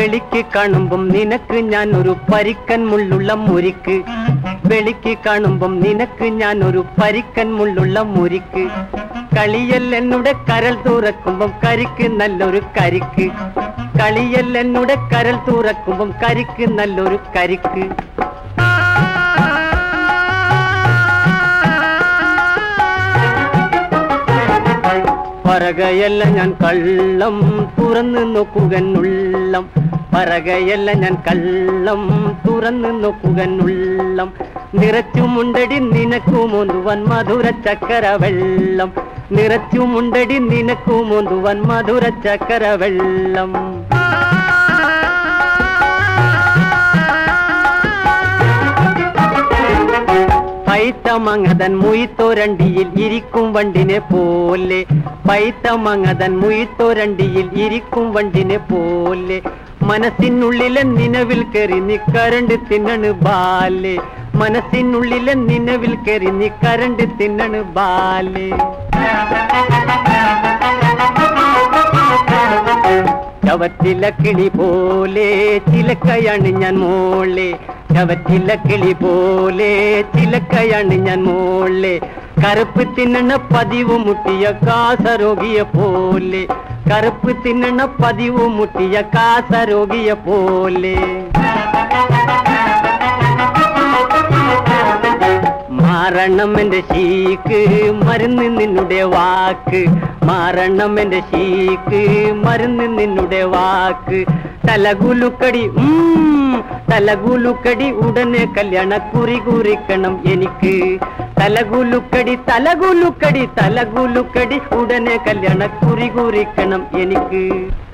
വെളിക്ക് കാണുമ്പം നിനക്ക് ഞാൻ ഒരു പരിക്കൻ മുള്ളുള്ള മുരിക്ക്. വെളിക്ക് കാണുമ്പം നിനക്ക് ഞാൻ ഒരു പരിക്കൻ മുള്ളുള്ള മുരിക്ക്. കളിയൽ എന്നുടെ കരൾ തുറക്കുമ്പം കരിക്ക് നല്ലൊരു കരിക്ക്. കളിയൽ എന്നുടെ കരൾ തുറക്കുമ്പം കരിക്ക് നല്ലൊരു കരിക്ക്. പറകയല്ല ഞാൻ കള്ളം തുറന്നു നോക്കുകനുള്ളം. പറകയല്ല ഞാൻ കള്ളം തുറന്നു നോക്കുകനുള്ളം. നിറച്ചുമുണ്ടടി നിനക്കുമോന്തുവാൻ മധുര ചക്കര വെള്ളം. നിറച്ചുമുണ്ടടി നിനക്കുമോന്തുവാൻ മധുര ചക്കര വെള്ളം. പൈത്തമങ്ങതൻ മുയിത്തോരണ്ടിയിൽ ഇരിക്കും വണ്ടിനെ പോലെ. പൈത്തമങ്ങതൻ മുയിത്തോരണ്ടിയിൽ ഇരിക്കും വണ്ടിനെ പോലെ. മനസ്സിനുള്ളിലെ നിലവിൽ കയറി നീ കരണ്ട് തിന്നണ് ബാലെ. മനസ്സിനുള്ളിലെ നിലവിൽ കയറി നീ കരണ്ട് തിന്നണ് ബാലെ. ചവറ്റില കിളി പോലെ ചിലക്കയാണ് ഞാൻ മോളെ. ചവറ്റില കിളി പോലെ ചിലക്കയാണ് ഞാൻ മോളെ. കറുപ്പ് തിന്നണ പതിവ് മുട്ടിയ കാസരോഗിയെ പോലെ. കറുപ്പ് തിന്നണ പതിവ് മുട്ടിയ കാസരോഗിയെ പോലെ. മാറണം എന്റെ ശീക്ക് മരുന്ന് നിന്നുടെ വാക്ക്. മാറണം എന്റെ ശീക്ക് മരുന്ന് നിന്നുടെ വാക്ക്. തലകുലുക്കടി തലകുലുക്കടി ഉടനെ കല്യാണ കുറി കുറിക്കണം എനിക്ക്. തലകുലുക്കടി തലകുലുക്കടി തലകുലുക്കടി ഉടനെ കല്യാണ കുറി കുറിക്കണം എനിക്ക്.